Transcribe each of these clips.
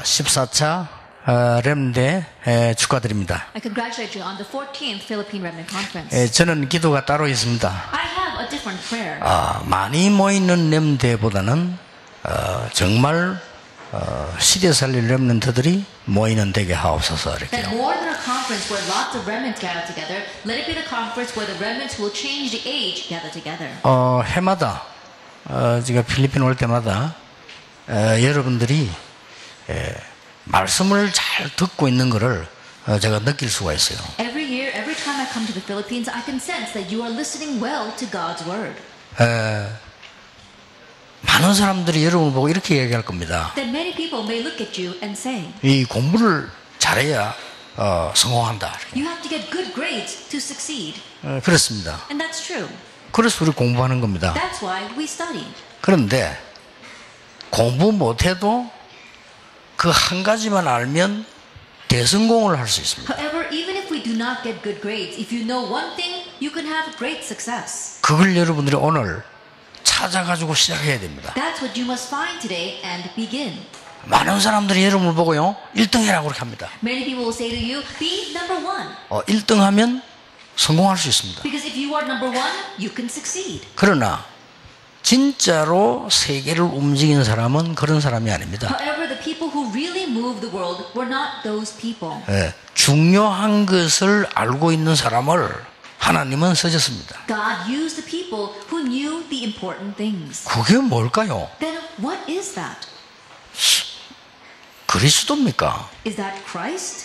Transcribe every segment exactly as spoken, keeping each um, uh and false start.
십사 차 어, 렘대 에, 축하드립니다. I congratulate you on the fourteenth Philippine Remnant Conference. 에, 저는 기도가 따로 있습니다. I have a different prayer. 아, 많이 모이는 렘대보다는 어, 정말 어, 시대 살릴 렘넌트들이 모이는 데게 하옵소서 That 이렇게요. more than a conference where lots of remnants gather together, let it be the conference where the remnants will change the age gather together. 어, 해마다 어, 제가 필리핀 올 때마다 어, 여러분들이 에, 말씀을 잘 듣고 있는 것을 어, 제가 느낄 수가 있어요. Every year, every time I come to the Philippines, I can sense that you are listening well to God's word. 에, 많은 사람들이 여러분을 보고 이렇게 얘기할 겁니다. That many people may look at you and say, 이 공부를 잘해야 어, 성공한다. you have to get good grades to succeed. 어, 그렇습니다. And that's true. 그래서 우리 공부하는 겁니다. That's why we study. 그런데 공부 못해도 그 한 가지만 알면 대성공을 할 수 있습니다. However, even if we do not get good grades, if you know one thing, you can have great success. 그걸 여러분들이 오늘 찾아가지고 시작해야 됩니다. That's what you must find today and begin. 많은 사람들이 여러분을 보고요 일 등 해라고 그렇게 합니다. Many people will say to you, be number one. 어, 일 등 하면 성공할 수 있습니다. Because if you are number one, you can succeed. 그러나 진짜로 세계를 움직이는 사람은 그런 사람이 아닙니다. However, the people who really move the world were not those people. 예, 중요한 것을 알고 있는 사람을 하나님은 쓰셨습니다. God used the people who knew the important things. 그게 뭘까요? Then what is that? 그리스도입니까? Is that Christ?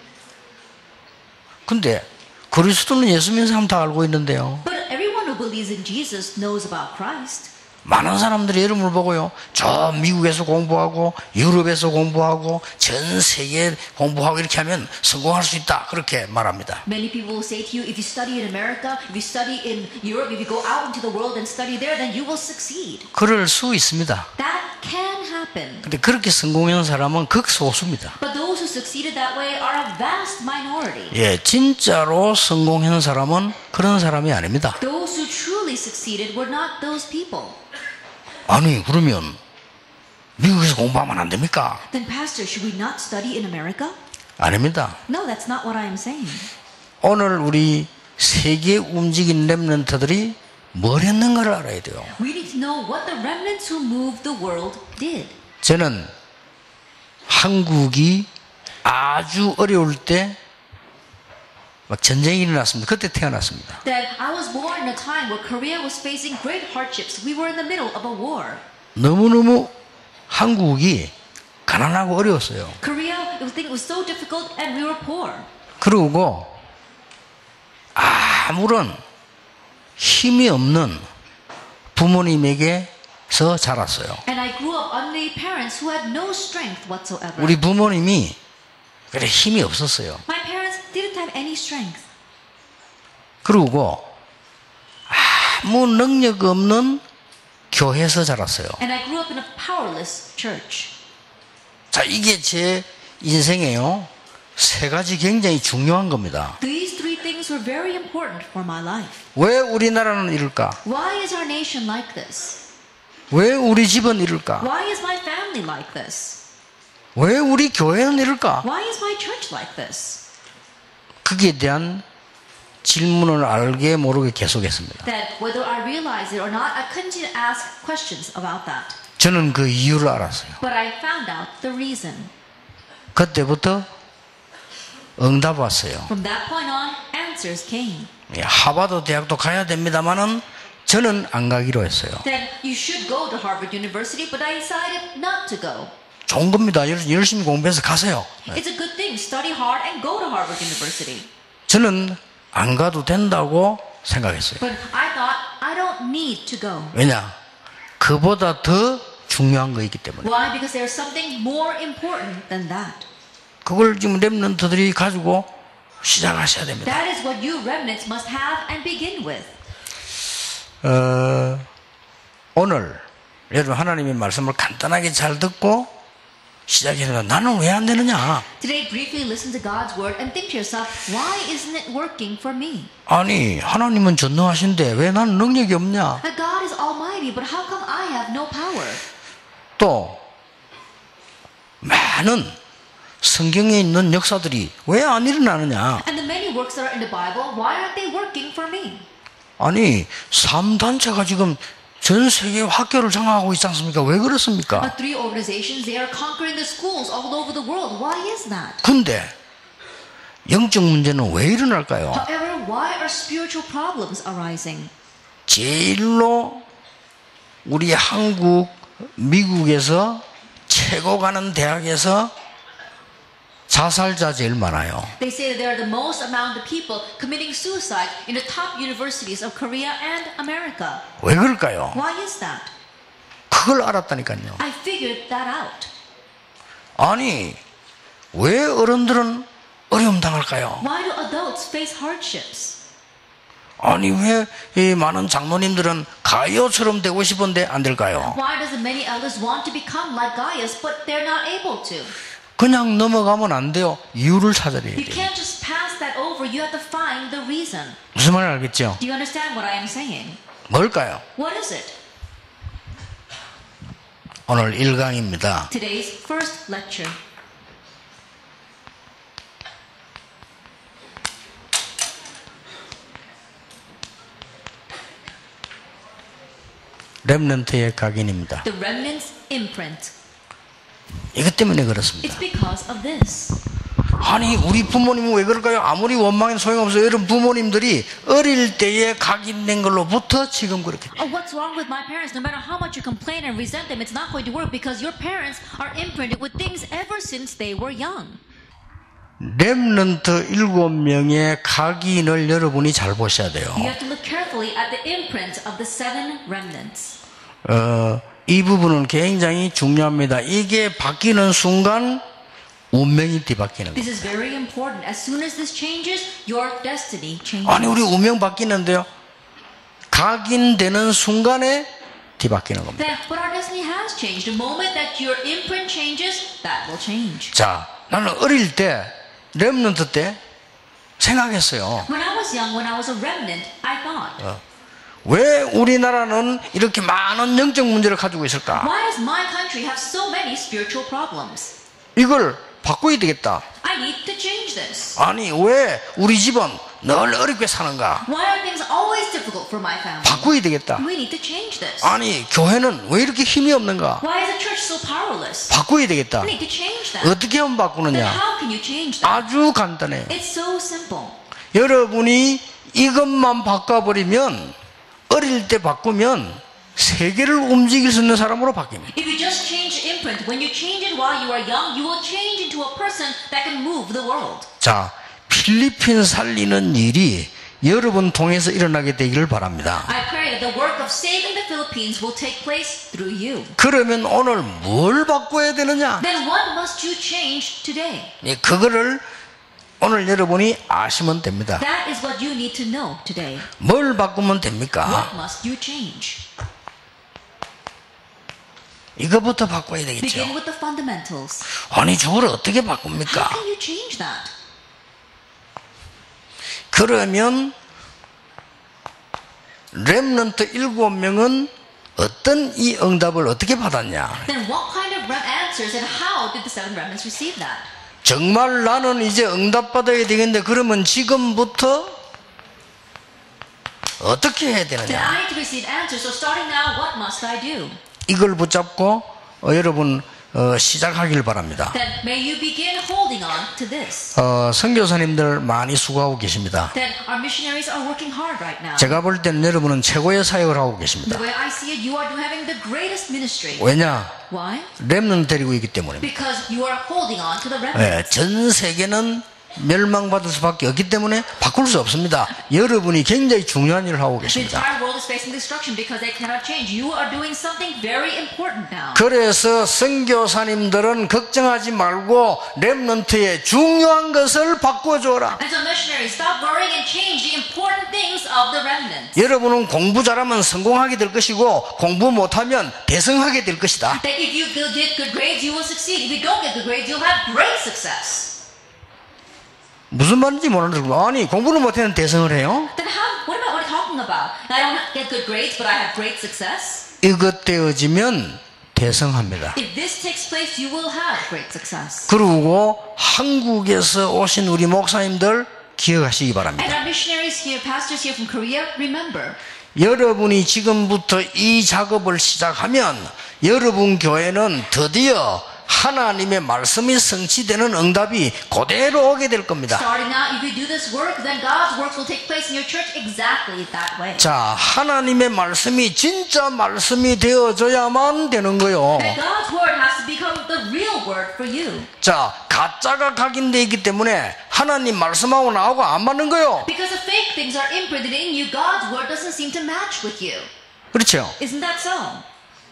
근데 그리스도는 예수 믿는 사람 다 알고 있는데요. But everyone who believes in Jesus knows about Christ. 많은 사람들이 여러분을 보고요 저 미국에서 공부하고 유럽에서 공부하고 전 세계 공부하고 이렇게 하면 성공할 수 있다 그렇게 말합니다. Many people will say to you, if you study in America, if you study in Europe, if you go out into the world and study there, then you will succeed. 그럴 수 있습니다. That can happen. 근데 그렇게 성공한 사람은 극소수입니다. But those who succeeded that way are a vast minority. 예, 진짜로 성공한 사람은 그런 사람이 아닙니다. Those who truly succeeded were not those people. 아니 그러면 미국에서 공부하면 안 됩니까? Then pastor, should we not study in America? 아닙니다. No, that's not what I am saying. 오늘 우리 세계 움직인 렘넌트들이 뭘 했는가를 알아야 돼요. We need to know what the remnants who moved the world did. 저는 한국이 아주 어려울 때 막 전쟁이 일어났습니다. 그때 태어났습니다. That I was born in a time where Korea was facing great hardships. We were in the middle of a war. 너무너무 한국이 가난하고 어려웠어요. Korea, it was, it was so difficult and we were poor. 그리고 아무런 힘이 없는 부모님에게서 자랐어요. And I grew up under parents who had no strength whatsoever. 우리 부모님이 그래 힘이 없었어요. My parents didn't have any strength. 그리고 아무 능력 없는 교회에서 자랐어요. And I grew up in a powerless church. 자, 이게 제 인생에요. 세 가지 굉장히 중요한 겁니다. These three things were very important for my life. 왜 우리나라는 이럴까? Why is our nation like this? 왜 우리 집은 이럴까? Why is my family like this? 왜 우리 교회는 이럴까? Why is my church like this? 거기에 대한 질문을 알게 모르게 계속했습니다. That whether I realize it or not, I continue to ask questions about that. 저는 그 이유를 알았어요. But I found out the reason. 그때부터 응답 왔어요. From that point on, answers came. 예, 하버드 대학도 가야 됩니다만은 저는 안 가기로 했어요. Then you should go to Harvard University, but I decided not to go. 좋은 겁니다. 열심히 공부해서 가세요. It's a good thing. Study hard and go to Harvard University. 저는 안 가도 된다고 생각했어요. But I thought I don't need to go. 왜냐? 그보다 더 중요한 거 있기 때문에. Why? Because there's something more important than that. 그걸 지금 렘넌트들이 가지고 시작하셔야 됩니다. That is what you remnants must have and begin with. 어, 오늘 여러분 하나님의 말씀을 간단하게 잘 듣고 시작해서 나는 왜 안 되느냐? Today, briefly listen to God's word and think to yourself, why isn't it working for me? 아니 하나님은 전능하신데 왜 나는 능력이 없냐? That God is almighty, but how come I have no power? 또 많은 성경에 있는 역사들이 왜 안 일어나느냐? And the many works that are in the Bible, why aren't they working for me? 아니, 삼 단체가 지금 전 세계 학교를 장악하고 있지 않습니까? 왜 그렇습니까? The three organizations, they are conquering the schools all over the world. Why is that? 근데 영적 문제는 왜 일어날까요? However, why are spiritual problems arising? 제일로 우리 한국, 미국에서 최고 가는 대학에서 자살자 제일 많아요. They say that there are the most amount of people committing suicide in the top universities of Korea and America. 왜 그럴까요? Why is that? 그걸 알았다니까요. I figured that out. 아니, 왜 어른들은 어려움 당할까요? Why do adults face hardships? 아니, 왜 이 많은 장로님들은 가이오처럼 되고 싶은데 안 될까요? Why does the many elders want to become like Gaius, but they're not able to? 그냥 넘어가면 안 돼요. 이유를 찾아야 돼요. You can't just pass that over. You have to find the reason. 무슨 말인지 알겠죠? Do you understand what I am saying? 뭘까요? What is it? 오늘 일 강입니다. Today's first lecture. 렘넌트의 각인입니다. The remnant's imprint. 이것 때문에 그렇습니다. It's because of this. 아니, 우리 부모님은 왜 그럴까요? 아무리 원망해도 소용없어요. 여러분 부모님들이 어릴 때에 각인된 걸로부터 지금 그렇게. Oh, what's wrong with my parents? No matter how much you complain and resent them, it's not going to work because your parents are imprinted with things ever since they were young. 렘넌트 일곱 명의 각인을 여러분이 잘 보셔야 돼요. You have to look carefully at the imprint of the seven remnants. 어, 이 부분은 굉장히 중요합니다. 이게 바뀌는 순간 운명이 뒤바뀌는 거예요. This is very important. As soon as this changes, your destiny changes. 아니, 우리 운명 바뀌는데요. 각인되는 순간에 뒤바뀌는 겁니다. Then, but our destiny has changed. The moment that your imprint changes, that will change. 자, 나는 어릴 때 렘넌트 때 생각했어요. When I was young, when I was a remnant, I thought, 어, 왜 우리나라는 이렇게 많은 영적 문제를 가지고 있을까? why does my country have so many spiritual problems? 이걸 바꿔야 되겠다. I need to change this. 아니, 왜 우리 집은 늘 어렵게 사는가? Why are things always difficult for my family? 바꿔야 되겠다. We need to change this. 아니, 교회는 왜 이렇게 힘이 없는가? Why is the church so powerless? 바꿔야 되겠다. We need to change that. 어떻게 하면 Then 바꾸느냐? how can you change that? 아주 간단해요. It's so simple. 여러분이 이것만 바꿔버리면, 어릴 때 바꾸면 세계를 움직일 수 있는 사람으로 바뀝니다. If you just change imprint, when you change it while you are young, you will change into a person that can move the world. 자, 필리핀 살리는 일이 여러분 통해서 일어나게 되기를 바랍니다. I pray that the work of saving the Philippines will take place through you. 그러면 오늘 뭘 바꿔야 되느냐? Then what must you change today? 예, 그거를 오늘 여러분이 아시면 됩니다. That is what you need to know today. 뭘 바꾸면 됩니까? What must you change? 이거부터 바꿔야 되겠죠. Begin with the fundamentals. 아니, 저걸 어떻게 How 바꿉니까? can you change that? 그러면 렘넌트 일곱 명은 어떤 이 응답을 어떻게 받았냐? Then what kind of rem- answers and how did the seven remnants receive that? 정말 나는 이제 응답받아야 되겠는데 그러면 지금부터 어떻게 해야 Then 되느냐? I need to receive answers. So starting now, what must I do? 이걸 붙잡고 어, 여러분 어, 시작하길 바랍니다. Then may you begin holding on to this. 어, 선교사님들 많이 수고하고 계십니다. Then our missionaries are working hard right now. 제가 볼 때는 여러분은 최고의 사역을 하고 계십니다. The way I see it, you are having the greatest ministry. 왜냐? Why? 렘넌트 데리고 있기 때문입니다. Because you are holding on to the 예, remnants. 전 세계는 멸망받을 수밖에 없기 때문에 바꿀 수 없습니다. 여러분이 굉장히 중요한 일을 하고 The 계십니다. entire world is facing destruction because they cannot change. You are doing something very important now. 그래서 선교사님들은 걱정하지 말고 렘넌트의 중요한 것을 바꿔줘라. And so missionaries, stop worrying and change the important things of the remnants. 여러분은 공부 잘하면 성공하게 될 것이고 공부 못하면 대성하게 될 것이다. That if you get good grades, you will succeed. If you don't get good grades, you'll have great success. 무슨 말인지 모르는데 아니 공부를 못하면 대성을 해요? Then how? What am I what are you talking about? I don't get good grades, but I have great success. 이것 되어지면 대성합니다. If this takes place, you will have great success. 그리고 한국에서 오신 우리 목사님들 기억하시기 바랍니다. And our missionaries here, pastors here from Korea, remember. 여러분이 지금부터 이 작업을 시작하면 여러분 교회는 드디어 하나님의 말씀이 성취되는 응답이 그대로 오게 될 겁니다. Starting out, if you do this work, then God's works will take place in your church exactly that way. 자, 하나님의 말씀이 진짜 말씀이 되어져야만 되는 거요. That God's word has to become the real word for you. 자, 가짜가 각인되어 있기 때문에 하나님 말씀하고 나하고 안 맞는 거요. Because the fake things are imprinted in you, God's word doesn't seem to match with you. 그렇죠? Isn't that so?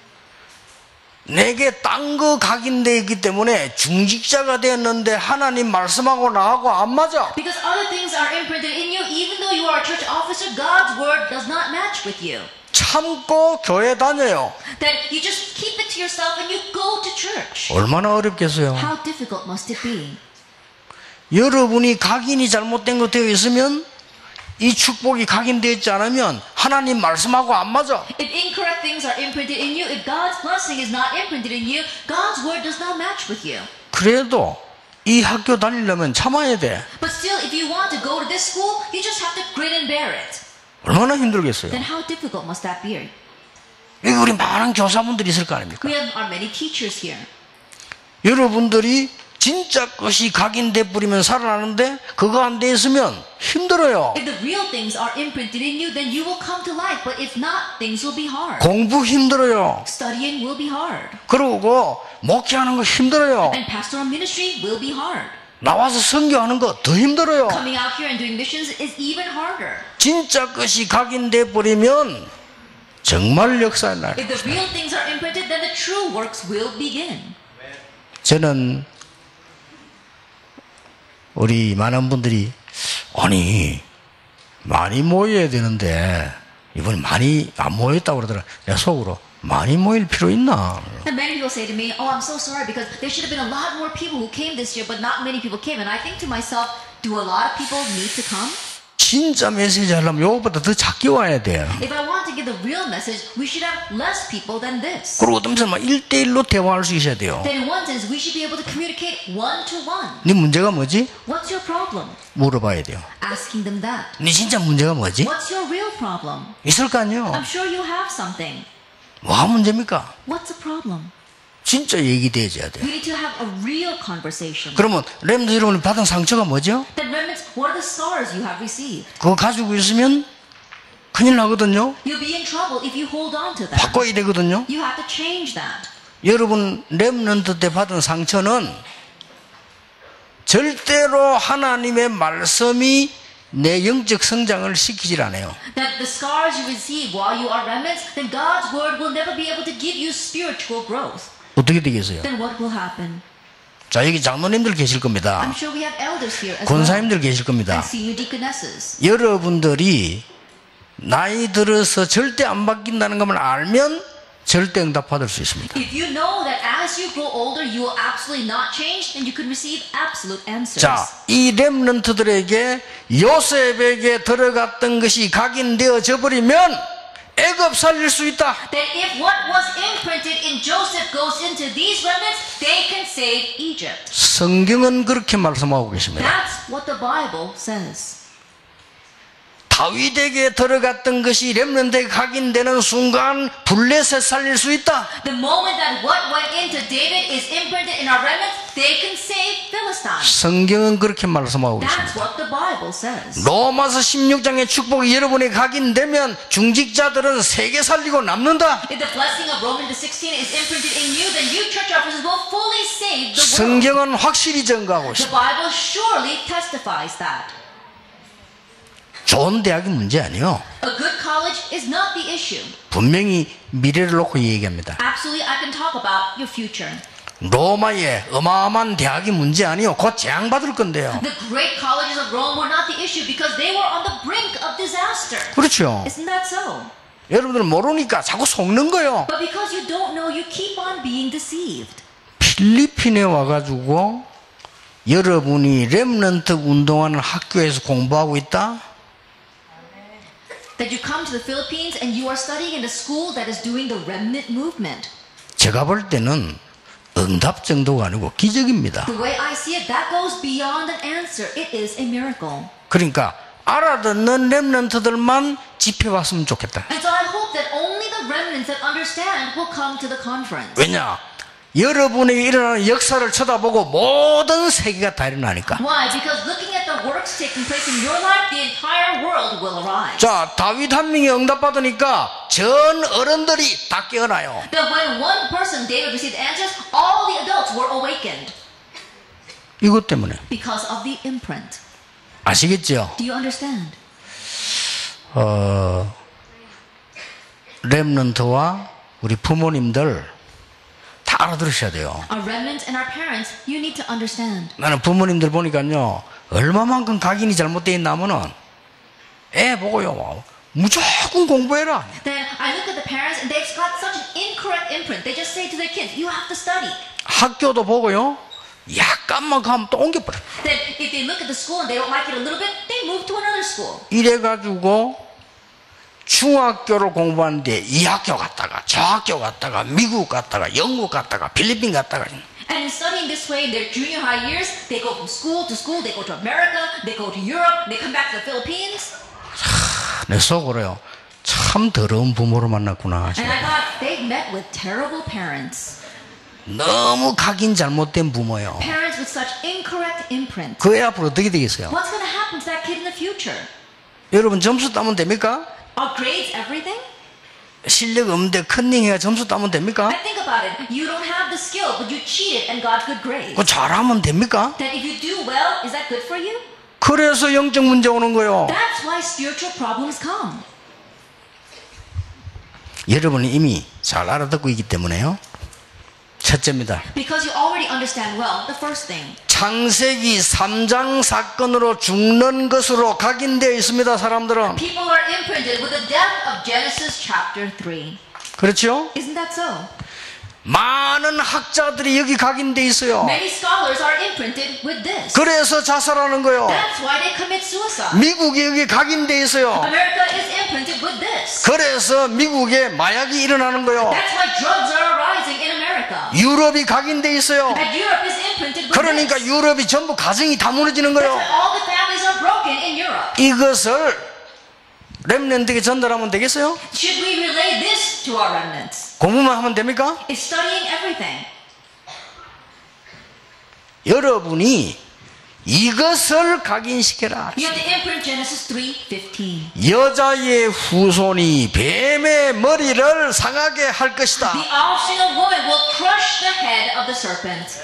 내게 딴 거 각인되어 있기 때문에 중직자가 되었는데 하나님 말씀하고 나하고 안 맞아. Because other things are imprinted in you, even though you are a church officer, God's word does not match with you. 참고 교회 다녀요. Then you just keep it to yourself and you go to church. 얼마나 어렵겠어요. How difficult must it be? 여러분이 각인이 잘못된 거 되어 있으면 이 축복이 각인되어 있지 않으면 하나님 말씀하고 안 맞아. If incorrect things are imprinted in you, if God's blessing is not imprinted in you, God's word does not match with you. 그래도 이 학교 다니려면 참아야 돼. But still, if you want to go to this school, you just have to grin and bear it. 얼마나 힘들겠어요. Then how difficult must that be? 여기 우리 많은 교사분들이 있을 거 아닙니까? We have our many teachers here. 여러분들이 진짜 것이 각인돼 버리면 살아나는데 그거 안 돼 있으면 힘들어요. If the real things are imprinted in you, then you will come to life. But if not, things will be hard. 공부 힘들어요. Studying will be hard. 그리고 목회하는 거 힘들어요. And pastoral ministry will be hard. 나와서 선교하는 거 더 힘들어요. Coming out here and doing missions is even harder. 진짜 것이 각인돼 버리면 정말 역사에 나요. If the real things are imprinted, then the true works will begin. 저는 우리 많은 분들이 아니 많이 모여야 되는데 이번에 많이 안 모였다고 그러더라. 내 속으로 많이 모일 필요 있나? And many people say to me, "Oh, I'm so sorry because there should have been a lot more people who came this year, but not many people came." And I think to myself, do a lot of people need to come? 진짜 메시지 하려면 요것보다 더 작게 와야 돼요. If I want to give the real message, we should have less people than this. 그리고 어떤 데서 막 일대일로 대화할 수 있어야 돼요. Then in one sense, we should be able to communicate one to one. 네 문제가 뭐지? What's your problem? 물어봐야 돼요. Asking them that. 네 진짜 문제가 뭐지? What's your real problem? 있을 거 아니에요. I'm sure you have something. 뭐가 문제입니까? What's the problem? 진짜 얘기돼야 돼요. We need to have a real conversation. 그러면 렘드 여러분이 받은 상처가 뭐죠? Then remnants, what are the scars you have received? 그거 가지고 있으면 큰일 나거든요. You'll be in trouble if you hold on to that. 바꿔야 되거든요. You have to change that. 여러분 렘넌트 때 받은 상처는 절대로 하나님의 말씀이 내 영적 성장을 시키질 않아요. That the scars you receive while you are remnants, then God's word will never be able to give you spiritual growth. 어떻게 되겠어요? Then what will happen? 자, 여기 장로님들 계실 겁니다. I'm sure we have elders here as well. 권사님들 계실 겁니다. And senior deaconesses. 여러분들이 나이 들어서 절대 안 바뀐다는 것만 알면 절대 응답 받을 수 있습니다. If you know that as you grow older, you will absolutely not change, then you can receive absolute answers. 자, 이 렘넌트들에게 요셉에게 들어갔던 것이 각인되어져 버리면 애굽 살릴 수 있다. That if what was imprinted in Joseph goes into these remnants, they can save Egypt. 성경은 그렇게 말씀하고 계십니다. That's what the Bible says. 다윗에게 들어갔던 것이 렘넌트에게 각인되는 순간 블레셋 살릴 수 있다. The moment that what went into David is imprinted in our remnants, they can save Philistine. 성경은 그렇게 말씀하고 That's 있습니다. what the Bible says. 로마서 십육 장의 축복이 여러분에게 각인되면 중직자들은 세계 살리고 남는다. If the blessing of Romans sixteen is imprinted in you, then you church officers will fully save the world. 성경은 확실히 증거하고 The 있습니다. Bible surely testifies that. 좋은 대학이 문제 아니에요. A good college is not the issue. 분명히 미래를 놓고 얘기합니다. Absolutely, I can talk about your future. 로마의 어마어마한 대학이 문제 아니에요. 곧 재앙받을 건데요. The great colleges of Rome were not the issue because they were on the brink of disaster. 그렇죠. Isn't that so? 여러분들 모르니까 자꾸 속는 거예요. But because you don't know, you keep on being deceived. 필리핀에 와가지고 여러분이 렘넌트 운동하는 학교에서 공부하고 있다? That you come to the Philippines and you are studying in a school that is doing the remnant movement. 제가 볼 때는 응답 정도가 아니고 기적입니다. The way I see it, that goes beyond an answer. It is a miracle. 그러니까 알아듣는 렘넌트들만 집회 왔으면 좋겠다. And so I hope that only the remnants that understand will come to the conference. 왜냐? 여러분에게 일어나는 역사를 쳐다보고 모든 세계가 다 일어나니까. Why? Because looking at the works taking place in your life, the entire world will arise. 자, 다윗 한 명이 응답받으니까 전 어른들이 다 깨어나요. That when one person, David, received answers, all the adults were awakened. 이것 때문에. Because of the imprint. 아시겠죠? Do you understand? 어, 렘넌트와 우리 부모님들 다 알아들으셔야 돼요. Our remnants and our parents, you need to understand. 나는 부모님들 보니까요, 얼마만큼 각인이 잘못되어 있나면은 애 보고요, 무조건 공부해라. Then I look at the parents and they've got such an incorrect imprint. They just say to their kids, you have to study. 학교도 보고요, 약간만 가면 또 옮겨버려. Then if they look at the school and they don't like it a little bit, they move to another school. 이래가지고 중학교를 공부하는데 이 학교 갔다가 저 학교 갔다가 미국 갔다가 영국 갔다가 필리핀 갔다가. And in studying this way in their junior high years, they go from school to school, they go to America, they go to Europe, they come back to the Philippines. 내 속으로요, 참 더러운 부모를 만났구나. And I thought, they met with terrible parents. 너무 각인 잘못된 부모요. Parents with such incorrect imprint. 그 애 앞으로 어떻게 되겠어요? What's going to happen to that kid in the future? 여러분 점수 따면 됩니까? Are grades everything? 실력 없는데 컨닝해가 점수 따면 됩니까? I think about it. You don't have the skill, but you cheated and got good grades. 그 잘하면 됩니까? That if you do well, is that good for you? 그래서 영적 문제 오는 거요. That's why spiritual problems come. 여러분이 이미 잘 알아듣고 있기 때문에요. 첫째입니다. Because you already understand well the first thing. 창세기 삼 장 사건으로 죽는 것으로 각인되어 있습니다, 사람들은. People are imprinted with the death of Genesis chapter three. 그렇죠? Isn't that so? 많은 학자들이 여기 각인되어 있어요. Many scholars are imprinted with this. 그래서 자살하는 거요. That's why they commit suicide. 미국이 여기 각인되어 있어요. America is imprinted with this. 그래서 미국에 마약이 일어나는 거요. That's why drugs are arising in America. 유럽이 각인되어 있어요. And Europe is imprinted with 그러니까 this. 유럽이 전부 가정이 다 무너지는 That's 거요. why all the families are broken in Europe. 이것을 렘넌트에게 전달하면 되겠어요? Should we relay this to our remnants? 공부만 하면 됩니까? It's studying everything. 여러분이 이것을 각인시켜라. You have to imprint Genesis three fifteen. 여자의 후손이 뱀의 머리를 상하게 할 것이다. The offspring of woman will crush the head of the serpent.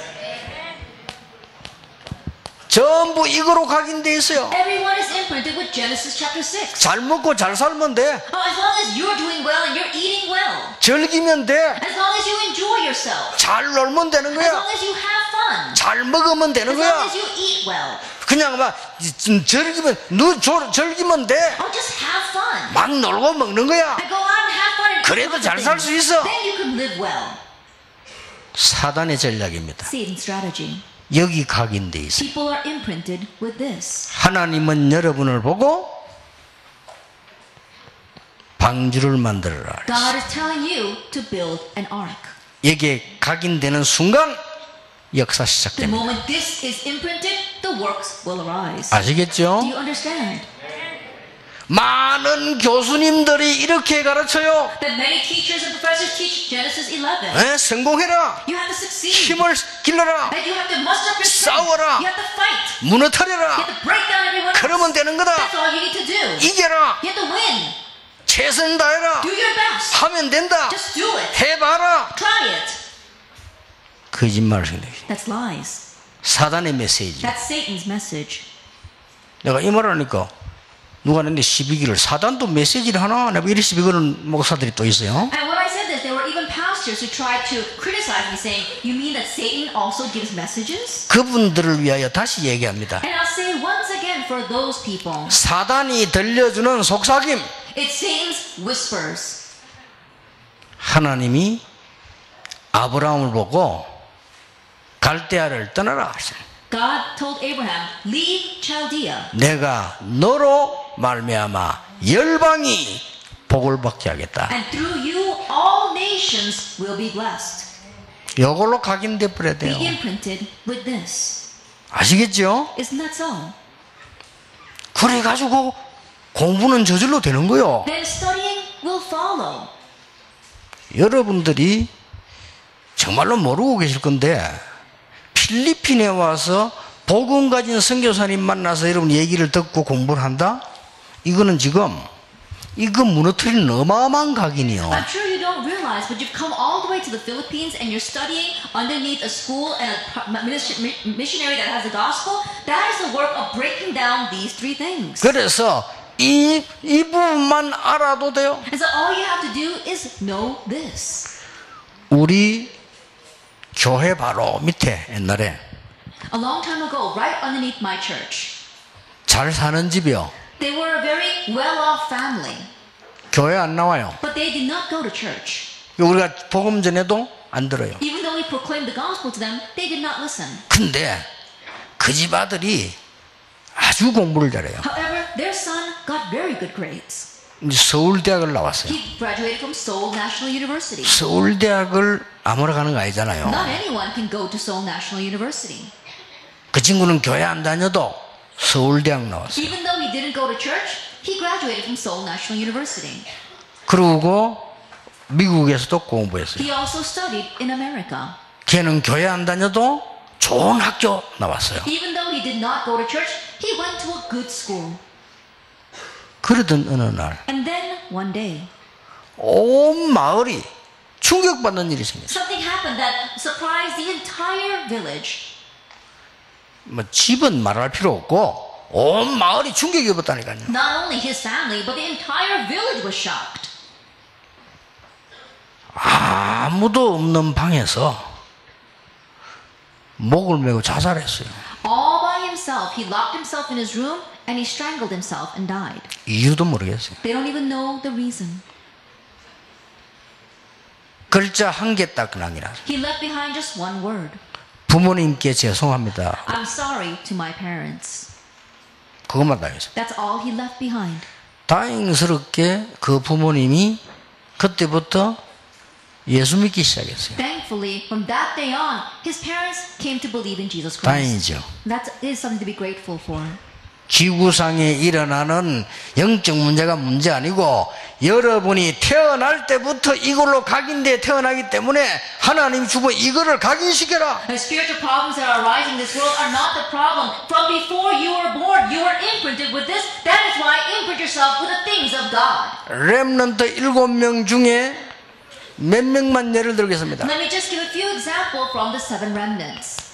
전부 이거로 각인되어 있어요. Everyone is imprinted with Genesis chapter six. 잘 먹고 잘 살면 돼. Oh, as long as you're doing well and you're eating well. 즐기면 돼. As long as you enjoy yourself. 잘 놀면 되는 As 거야. long as you have fun. 잘 먹으면 되는 As long 거야. as you eat well. 그냥 막 즐기면 누 즐기면 돼. Oh, just have fun. 막 놀고 먹는 거야. And go out and have fun and 그래도 잘 살 수 있어. Then you can live well. 사단의 전략입니다. Satan's strategy. 여기 각인돼 있어요. People are imprinted with this. 하나님은 여러분을 보고 방주를 만들어라. God is telling you to build an ark. 여기에 각인되는 순간 역사 The 시작됩니다. moment this is imprinted, the works will arise. 아시겠죠? Do you understand? 많은 교수님들이 이렇게 가르쳐요. That many teachers and professors teach Genesis eleven. 에? 성공해라. You have to succeed. 힘을 길러라. That you have to muster up your strength. 싸워라. You have to fight. 무너뜨려라. You have to break down everyone else. 그러면 되는 거다. That's all you need to do. 이겨라. You have to win. 최선 다해라. Do your best. 하면 된다. Just do it. 해봐라. Try it. 거짓말을 생각해. That's lies. 사단의 메시지. That's Satan's message. 내가 이 말을 하니까 누가 냈는데 시비기를 사단도 메시지를 하나? 내가 이리 시비거는 목사들이 또 있어요. And when I said this, there were even pastors who tried to criticize me, saying, "You mean that Satan also gives messages?" 그분들을 위하여 다시 얘기합니다. And I'll say once again for those people, 사단이 들려주는 속삭임. it's Satan's whispers. 하나님이 아브라함을 보고 갈대아를 떠나라. God told Abraham, leave Chaldea. 내가 너로 말미암아 열방이 복을 받게 하겠다. And through you, all nations will be blessed. 이걸로 각인돼 버려야 돼요. be imprinted with this. 아시겠죠? Isn't that so? 그래가지고 공부는 저절로 되는 거요. Then studying will follow. 여러분들이 정말로 모르고 계실 건데 필리핀에 와서 복음 가진 선교사님 만나서 여러분 얘기를 듣고 공부를 한다? 이거는 지금 이거 무너뜨리는 어마어마한 각인이요. I'm sure you don't realize, but you've come all the way to the Philippines and you're studying underneath a school and a missionary that has the gospel. That is the work of breaking down these three things. 그래서 이, 이 부분만 알아도 돼요. And so all you have to do is know this. 우리 교회 바로 밑에 옛날에 A long time ago, right underneath my church, 잘 사는 집이요. they were a very well-off family, 교회 안 나와요. but they did not go to church. 우리가 복음 전에도 안 들어요. Even though we proclaimed the gospel to them, they did not listen. 근데 그 집 아들이 아주 공부를 잘해요. However, their son got very good grades. 이제 서울대학을 나왔어요. He graduated from Seoul National University. 서울대학을 아무나 가는 거 아니잖아요. Not anyone can go to Seoul National University. 그 친구는 교회 안 다녀도 서울대학 나왔어요. Even though he didn't go to church, he graduated from Seoul National University. 그러고 미국에서도 공부했어요. He also studied in America. 걔는 교회 안 다녀도 좋은 학교 나왔어요. Even though he did not go to church, he went to a good school. 그러던 어느 날 And then one day, 온 마을이 충격받는 일이 생겼어요. something happened that surprised the entire village. 뭐 집은 말할 필요 없고 온 마을이 충격이 입었다니까요. Not only his family, but the entire village was shocked. 아무도 없는 방에서 목을 메고 자살했어요. All by himself, he locked himself in his room and he strangled himself and died. 이유도 모르겠어요. They don't even know the reason. 글자 한 개 딱 남기라. He left behind just one word. 부모님께 죄송합니다. I'm sorry to my parents. 그것만 당했어요. That's all he left behind. 다행스럽게 그 부모님이 그때부터 예수 믿기 시작했어요. Thankfully, from that day on, his parents came to believe in Jesus Christ. 다행이죠. That is something to be grateful for. 지구상에 일어나는 영적 문제가 문제 아니고 여러분이 태어날 때부터 이걸로 각인돼 태어나기 때문에 하나님이 주고 이거를 각인시켜라. The spiritual problems that are arising in this world are not the problem. From before you were born, you were imprinted with this. That is why imprint yourself with the things of God. 렘넌트 일곱 명 중에 몇 명만 예를 들겠습니다. Let me just give a few examples from the seven remnants.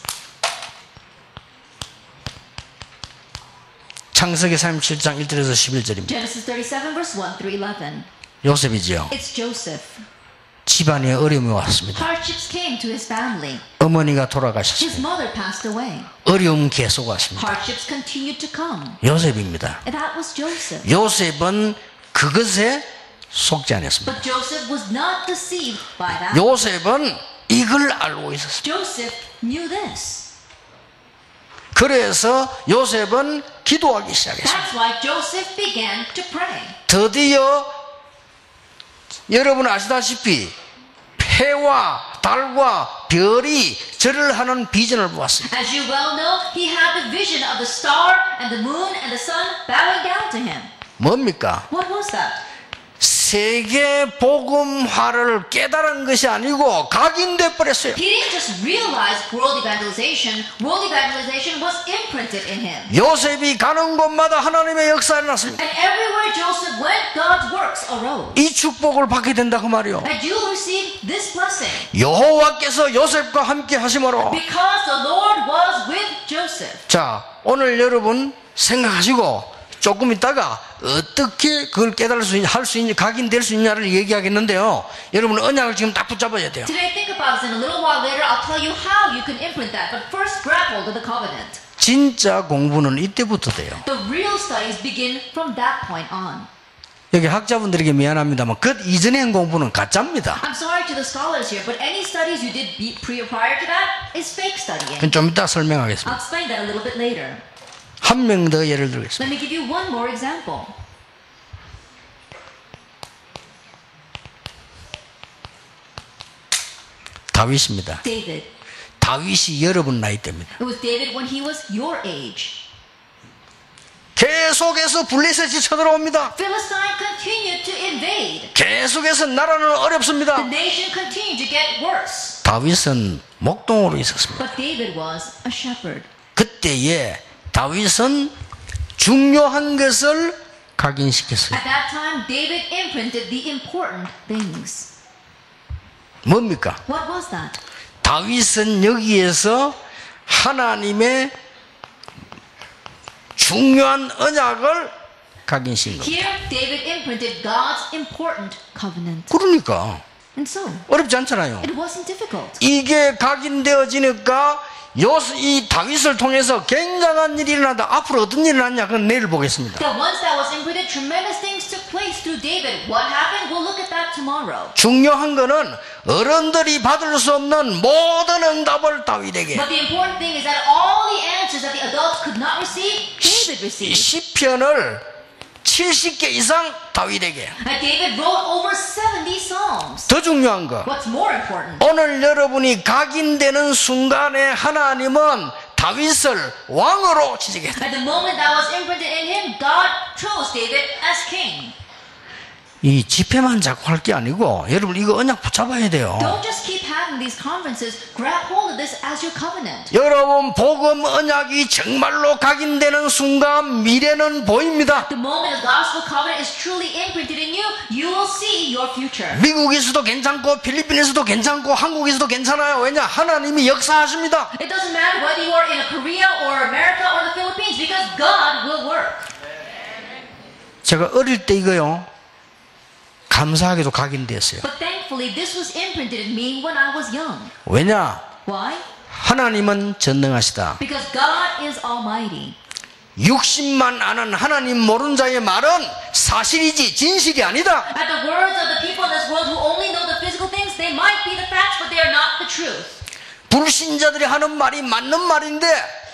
창세기 삼십칠 장 일 절에서 십일 절입니다. Genesis thirty-seven, verse one through eleven. 요셉이지요. It's Joseph. 집안에 어려움이 왔습니다. Hardships came to his family. 어머니가 His 돌아가셨습니다. mother passed away. 어려움 계속 왔습니다. Hardships continued to come. 요셉입니다. And that was Joseph. 요셉은 그것에 속지 않았습니다. But Joseph was not deceived by that. 요셉은 이걸 알고 있었습니다. Joseph knew this. 그래서 요셉은 기도하기 시작했습니다. That's why Joseph began to pray. 드디어 여러분 아시다시피 해와 달과 별이 절을 하는 비전을 보았습니다. As you well know, he had the vision of the star and the moon and the sun bowing down to him. 뭡니까? What was that? 세계 복음화를 깨달은 것이 아니고 각인돼 버렸어요. He didn't just realize world evangelization. World evangelization was imprinted in him. 요셉이 가는 곳마다 하나님의 역사가 일어났습니다. And everywhere Joseph went, God's works arose. 이 축복을 받게 된다 그 말이요. And you will receive this blessing. 여호와께서 요셉과 함께 하심으로. Because the Lord was with Joseph. 자, 오늘 여러분 생각하시고 조금 있다가 어떻게 그걸 깨달을 수 있냐, 할 수 있냐, 각인될 수 있냐를 얘기하겠는데요. 여러분 언약을 지금 딱 붙잡아야 돼요. Today, think about this. In a little while later, I'll tell you how you can imprint that. But first, grab hold of the covenant. 진짜 공부는 이때부터 돼요. The real studies begin from that point on. 여기 학자분들에게 미안합니다만 그 이전의 공부는 가짜입니다. I'm sorry to the scholars here, but any studies you did be pre prior to that is fake studying. 그건 좀 이따 설명하겠습니다. I'll explain that a little bit later. 한 명 더 예를 들겠습니다. Let me give you one more example. 다윗입니다. David. 다윗이 여러분 나이대입니다. It was David when he was your age. 계속해서 블레셋이 쳐들어옵니다. Philistine continued to invade. 계속해서 나라는 어렵습니다. The nation continued to get worse. 다윗은 목동으로 있었습니다. But David was a shepherd. 그때에 다윗은 중요한 것을 각인시켰어요. At that time, David imprinted the important things. 뭡니까? What was that? 다윗은 여기에서 하나님의 중요한 언약을 각인시킨 겁니다. Here, David imprinted God's important covenant. 그러니까 And so, 어렵지 않잖아요. it wasn't difficult. 이게 각인되어지니까 요, 이 다윗을 통해서 굉장한 일이 일어난다. 앞으로 어떤 일이 일어났냐? 그건 내일 보겠습니다. That once that was imprinted, tremendous things took place through David. What happened? We'll look at that tomorrow. 중요한 거는 어른들이 받을 수 없는 모든 응답을 다윗에게. But the important thing is that all the answers that the adults could not receive, David received. 시편을 칠십 개 이상 다윗에게. And David wrote over seventy psalms. 더 중요한 거. What's more important? 오늘 여러분이 각인되는 순간에 하나님은 다윗을 왕으로 지정했다. At the moment that was imprinted in him, God chose David as king. 이 집회만 자꾸 할 게 아니고 여러분 이거 언약 붙잡아야 돼요. Don't just keep having these conferences. Grab hold of this as your covenant. 여러분 복음 언약이 정말로 각인되는 순간 미래는 보입니다. The moment the gospel covenant is truly imprinted in you, you will see your future. 미국에서도 괜찮고 필리핀에서도 괜찮고 한국에서도 괜찮아요. 왜냐? 하나님이 역사하십니다. It doesn't matter whether you are in Korea or America or the Philippines, because God will work. 제가 어릴 때 이거요. 감사하게도 각인되었어요. But thankfully, this was imprinted in me when I was young. 왜냐? Why? 하나님은 전능하시다. Because God is almighty. 육신만 아는 하나님 모르는 자의 말은 사실이지 진실이 아니다. At the words of the people in this world who only know the physical things, they might be the facts, but they are not the truth. 불신자들이 하는 말이 맞는 말인데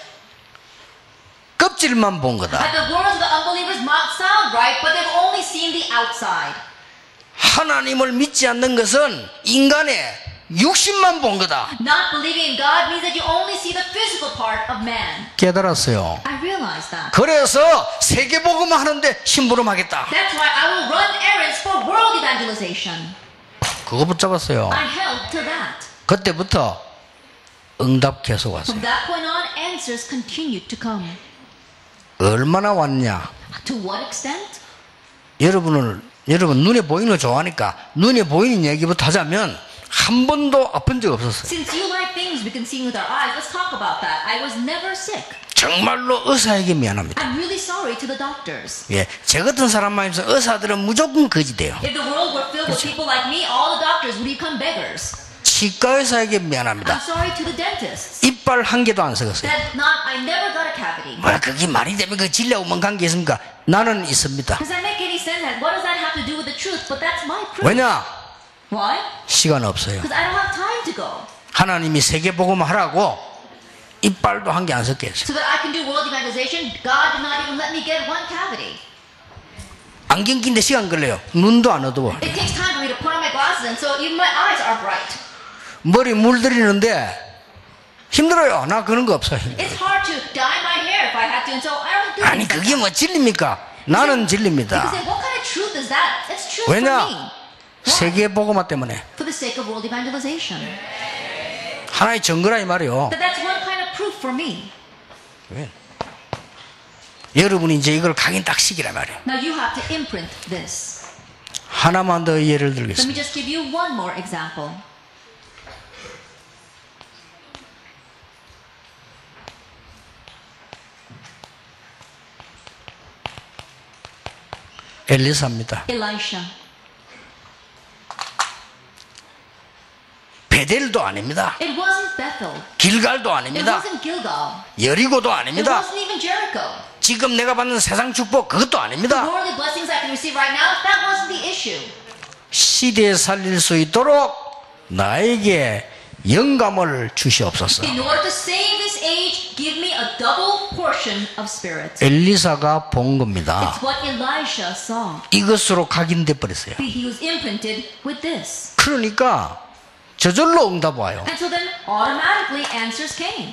껍질만 본 거다. At the words of the unbelievers might sound right, but they've only seen the outside. 하나님을 믿지 않는 것은 인간의 육신만 본 거다. Not believing in God means that you only see the physical part of man. 깨달았어요. I realize that. 그래서 세계복음 하는데 심부름하겠다. That's why I will run errands for world evangelization. 그거 붙잡았어요. I held to that. 그때부터 응답 계속 왔어요. From that point on, answers continued to come. 얼마나 왔냐? To what extent? 여러분을 여러분 눈에 보이는 거 좋아하니까 눈에 보이는 얘기부터 하자면 한 번도 아픈 적 없었어요. Since you like things we can see with our eyes, let's talk about that. I was never sick. 정말로 의사에게 미안합니다. I'm really sorry to the doctors. 예, 저 같은 사람만 있으면 의사들은 무조건 거지돼요. If the world were filled with people like me, all the doctors would become beggars. 치과 의사에게 미안합니다. I'm sorry to the dentists. 이빨 한 개도 안 썩었어요. That not, I never got a cavity. 뭐 그게 말이 되면 그 진리하고 뭔 관계 있습니까? 나는 있습니다. Does that make any sense? What does that have to do with the truth? But that's my proof. 왜냐? Why? 시간 없어요. Because I don't have time to go. 하나님이 세계복음 하라고 이빨도 한 개 안 썩게 했어요. So that I can do world evangelization, God did not even let me get one cavity. 안경 낀데 시간 걸려요. 눈도 안 어두워. It takes time for me to put on my glasses, and so even my eyes are bright. 머리 물들이는데 힘들어요. 나 그런 거 없어요. It's hard to dye my hair if I have to, and so I don't do 아니 things like 그게 that. 뭐 진리입니까? 나는 Because 진리입니다. then what kind of truth is that? It's truth for 왜냐? me. 세계복음화 때문에 For the sake of world evangelization. 하나의 증거라 이 말이요. That that's one kind of proof for me. 왜? 여러분이 이제 이걸 각인 딱 시키란 말이에요. Now you have to imprint this. 하나만 더 예를 Let me 들겠습니다. just give you one more example. 엘리사입니다. Elisha. 베델도 아닙니다. It wasn't Bethel. 길갈도 It 아닙니다. wasn't Gilgal. 여리고도 It 아닙니다. wasn't even Jericho. 지금 내가 받는 세상 축복 그것도 The 아닙니다. worldly blessings I can receive right now, that wasn't the issue. 시대에 살릴 수 있도록 나에게 영감을 주시옵소서. In order to save this age, give me a double portion of spirit. 엘리사가 본 겁니다. It's what Elisha saw. 이것으로 각인돼 버렸어요. He was imprinted with this. 그러니까 저절로 응답 와요. And so then automatically answers came.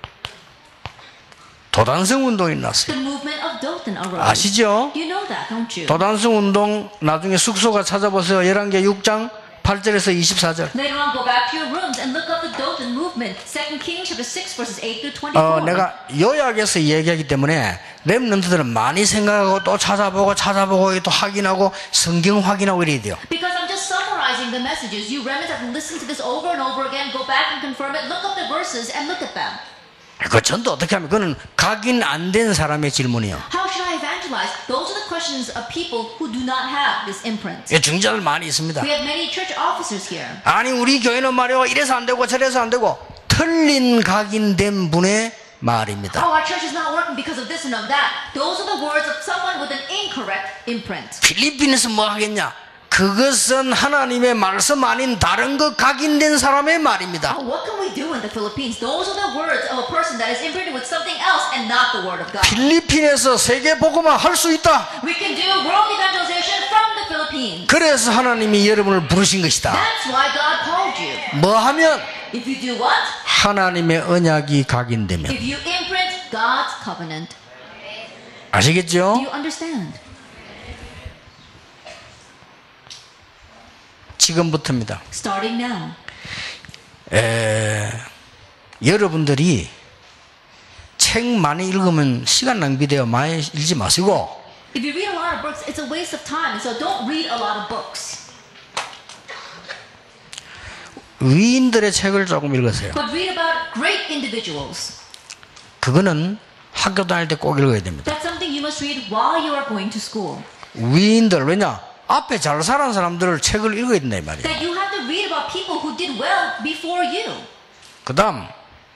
도단성 운동이 났어요. The movement of Dothan arose. 아시죠? You know that, don't you? 도단성 운동 나중에 숙소가 찾아보세요. 열왕기 육 장 팔 절에서 이십사 절. Later on, go back to your rooms and look up the Dothan movement. Second Kings chapter six verses eight through twenty-four. 어, 내가 요약해서 얘기하기 때문에 랩런트들은 많이 생각하고 또 찾아보고 찾아보고 또 확인하고 성경 확인하고 이래야 돼요. Because I'm just summarizing the messages. You remnants have to listen to this over and over again. Go back and confirm it. Look up the verses and look at them. 그 전도 어떻게 하면 그거는 각인 안 된 사람의 질문이요. How should I evangelize? Those are the questions of people who do not have this imprint. 예, 중자들 많이 있습니다. We have many church officers here. 아니 우리 교회는 말이요 이래서 안 되고 저래서 안 되고 틀린 각인된 분의 말입니다. Oh, our church is not working because of this and of that. Those are the words of someone with an incorrect imprint. 필리핀에서 뭐 하겠냐? 그것은 하나님의 말씀 아닌 다른 것 각인된 사람의 말입니다. Oh, what can we do in the Philippines? Those are the words of a person that is imprinted with something else and not the word of God. 필리핀에서 세계 복음화 할 수 있다. We can do world evangelization from the Philippines. 그래서 하나님이 여러분을 부르신 것이다. That's why God called you. 뭐 하면? If you do what? 하나님의 언약이 각인되면. If you imprint God's covenant. 아시겠죠? Do you understand? 지금부터입니다. Starting now. 에, 여러분들이 책 많이 읽으면 시간 낭비돼요. 많이 읽지 마시고 If you read a lot of books, it's a waste of time. So don't read a lot of books. 위인들의 책을 조금 읽으세요. But read about great individuals. 그거는 학교 다닐 때 꼭 읽어야 됩니다. That's something you must read while you are going to school. 위인들 왜냐? 앞에 잘 살은 사람들을 책을 읽어야 된다 이 말이에요. That you have to read about people who did well before you. 그 다음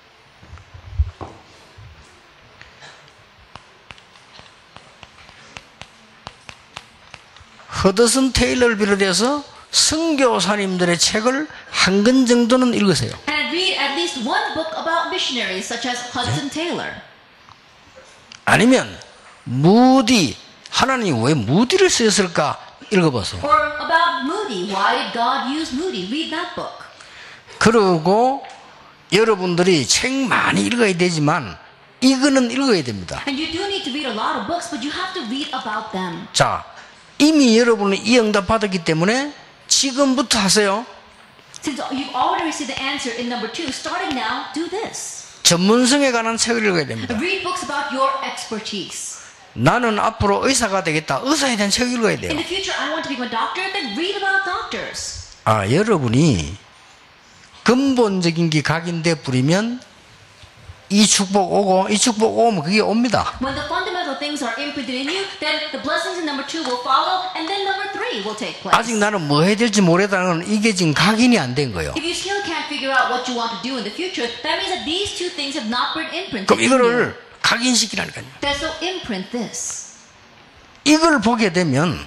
허드슨 테일러를 비롯해서 선교사님들의 책을 한 권 정도는 읽으세요. And read at least one book about missionaries such as Hudson Taylor. 아니면 무디 하나님 왜 무디를 쓰였을까 읽어보세요. Or about Moody. Why did God use Moody? Read that book. 그리고 여러분들이 책 많이 읽어야 되지만 이거는 읽어야 됩니다. And you do need to read a lot of books, but you have to read about them. 자, 이미 여러분은 이 응답 받았기 때문에 지금부터 하세요. Since you've already received the answer in number two, starting now, do this. 전문성에 관한 책을 읽어야 됩니다. Read books about your expertise. 나는 앞으로 의사가 되겠다. 의사에 대한 책을 읽어야 돼요. In the future, I want to become a doctor. Then read about doctors. 아, 여러분이 근본적인 게 각인돼 버리면 이 축복 오고 이 축복 오면 그게 옵니다. When the fundamental things are imprinted in you, then the blessings in number two will follow, and then number three will take place. 아직 나는 뭐 해야 될지 모르다는 건 이게 지금 각인이 안 된 거예요. If you still can't figure out what you want to do in the future, that means that these two things have not been imprinted 그럼 in you. 이거를 각인시키라니까요. Then so imprint this. 이걸 보게 되면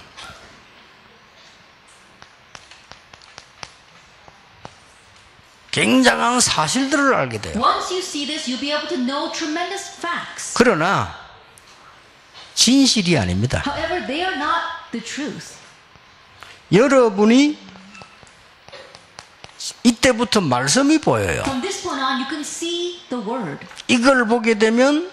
굉장한 사실들을 알게 돼요. Once you see this, you'll be able to know tremendous facts. 그러나 진실이 아닙니다. However, they are not the truth. 여러분이 이때부터 말씀이 보여요. From this point on, you can see the word. 이걸 보게 되면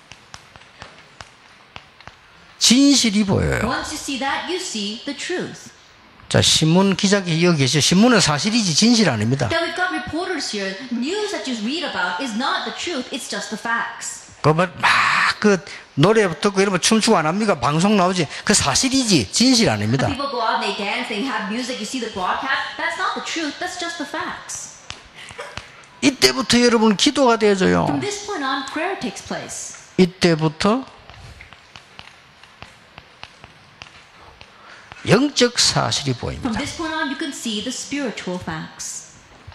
진실이 보여요. Once you see that, you see the truth. 자, 신문 기자기 여기 계셔. 신문은 사실이지 진실 아닙니다. Then we've got reporters here. News that you read about is not the truth, it's just the facts. 그막그 노래 듣고 이러면 춤추고 안 합니까? 방송 나오지. 그 사실이지 진실 아닙니다. People go out and they dance, they have music, you see the broadcast. That's not the truth, that's just the facts. 이때부터 여러분 기도가 되어져요. From this point on, prayer takes place. 이때부터 영적 사실이 보입니다. From this point on, you can see the spiritual facts.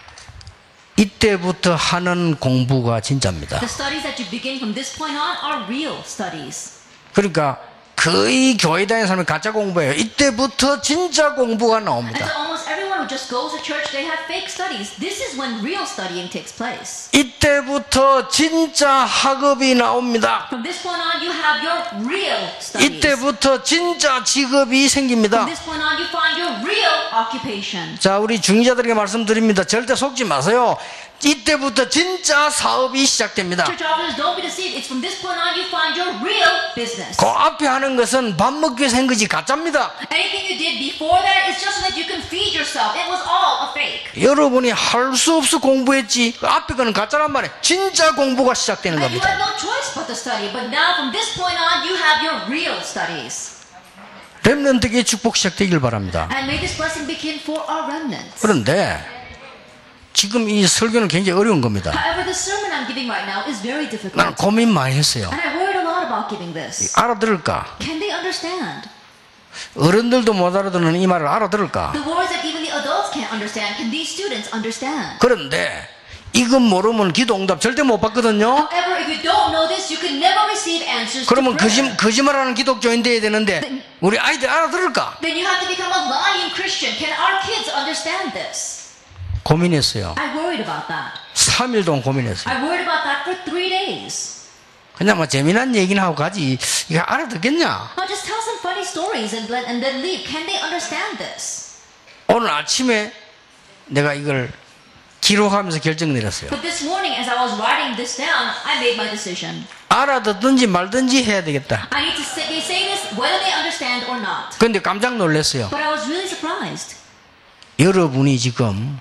이때부터 하는 공부가 진짜입니다. The studies that you begin from this point on are real studies. 그러니까 거의 교회 다니는 사람이 가짜 공부예요. 이때부터 진짜 공부가 And 나옵니다. so almost everyone who just goes to church, they have fake studies. This is when real studying takes place. 이때부터 진짜 학업이 나옵니다. From this point on, you have your real studies. 이때부터 진짜 직업이 생깁니다. From this point on, you find your real occupation. 자, 우리 중직자들에게 말씀드립니다. 절대 속지 마세요. 이때부터 진짜 사업이 시작됩니다. Church officers, don't be deceived. It's from this point on you find your real business. 그 앞에 하는 것은 밥 먹기 위해서 한 거지 가짜입니다. Anything you did before that is just so that you can feed yourself. It was all a fake. 여러분이 할 수 없어 공부했지. 그 앞에 거는 가짜란 말이에요. 진짜 공부가 시작되는 And you 겁니다. had no choice but to study. But now from this point on, you have your real studies. 렘넌트에게 축복 시작되길 바랍니다. And may this blessing begin for our remnants. 그런데 지금 이 설교는 굉장히 어려운 겁니다. However, the sermon I'm giving right now is very difficult. 나는 고민 많이 했어요. And I worried a lot about giving this. 알아들을까? Can they understand? 어른들도 못 알아듣는 이 말을 알아들을까? The words that even the adults can't understand, can these students understand? 그런데 이건 모르면 기도 응답 절대 못 받거든요. However, if you don't know this, you can never receive answers to 그러면 prayer. 거짓, 거짓말하는 기독교인 돼야 되는데 우리 아이들 알아들을까? Then you have to become a lying Christian. Can our kids understand this? 고민했어요. I worried about that. 삼 일 동안 고민했어요. I worried about that for three days. 그냥 뭐 재미난 얘기나 하고 가지 이거 알아듣겠냐? I'll just tell some funny stories and, let, and then leave. Can they understand this? 오늘 아침에 내가 이걸 기록하면서 결정 내렸어요. But this morning, as I was writing this down, I made my decision. 알아듣든지 말든지 해야 되겠다. I need to say, be saying this whether they understand or not. 그런데 깜짝 놀랐어요. But I was really surprised. 여러분이 지금